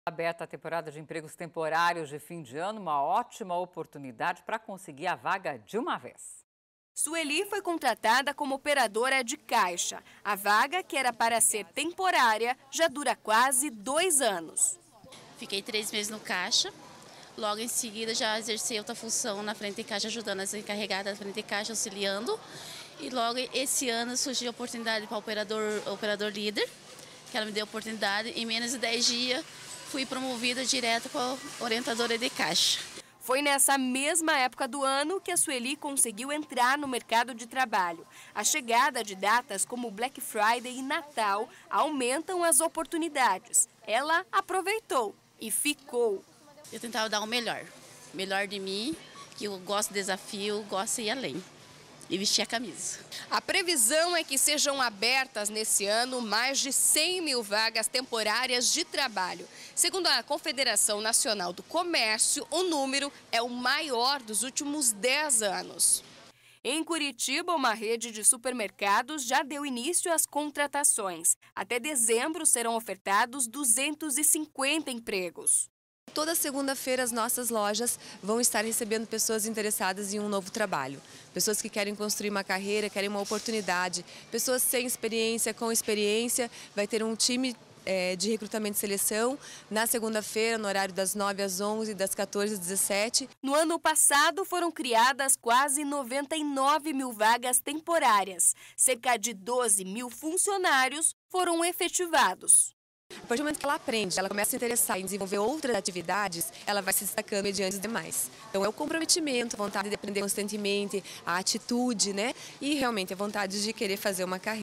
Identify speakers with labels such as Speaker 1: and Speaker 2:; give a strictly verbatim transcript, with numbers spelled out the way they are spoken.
Speaker 1: Aberta a temporada de empregos temporários de fim de ano, uma ótima oportunidade para conseguir a vaga de uma vez.
Speaker 2: Sueli foi contratada como operadora de caixa. A vaga, que era para ser temporária, já dura quase dois anos.
Speaker 3: Fiquei três meses no caixa, logo em seguida já exerci outra função na frente de caixa, ajudando as encarregadas da frente de caixa, auxiliando. E logo esse ano surgiu a oportunidade para o operador, operador líder, que ela me deu a oportunidade. Em menos de dez dias fui promovida direto para orientadora de caixa.
Speaker 2: Foi nessa mesma época do ano que a Sueli conseguiu entrar no mercado de trabalho. A chegada de datas como Black Friday e Natal aumentam as oportunidades. Ela aproveitou e ficou.
Speaker 3: Eu tentava dar o melhor, melhor de mim, que eu gosto de desafio, gosto de ir além e vestir a camisa.
Speaker 2: A previsão é que sejam abertas nesse ano mais de cem mil vagas temporárias de trabalho. Segundo a Confederação Nacional do Comércio, o número é o maior dos últimos dez anos. Em Curitiba, uma rede de supermercados já deu início às contratações. Até dezembro serão ofertados duzentos e cinquenta empregos.
Speaker 4: Toda segunda-feira as nossas lojas vão estar recebendo pessoas interessadas em um novo trabalho. Pessoas que querem construir uma carreira, querem uma oportunidade. Pessoas sem experiência, com experiência. Vai ter um time é, de recrutamento e seleção na segunda-feira, no horário das nove às onze, das quatorze às dezessete.
Speaker 2: No ano passado foram criadas quase noventa e nove mil vagas temporárias. Cerca de doze mil funcionários foram efetivados.
Speaker 4: A partir do momento que ela aprende, ela começa a se interessar em desenvolver outras atividades, ela vai se destacando mediante os demais. Então é o comprometimento, a vontade de aprender constantemente, a atitude, né? E realmente a vontade de querer fazer uma carreira.